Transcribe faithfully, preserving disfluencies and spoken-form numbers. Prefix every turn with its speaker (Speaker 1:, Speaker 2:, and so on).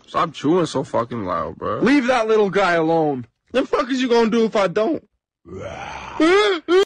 Speaker 1: Stop chewing so fucking loud, bro.
Speaker 2: Leave that little guy alone. The fuck is you gonna do if I don't?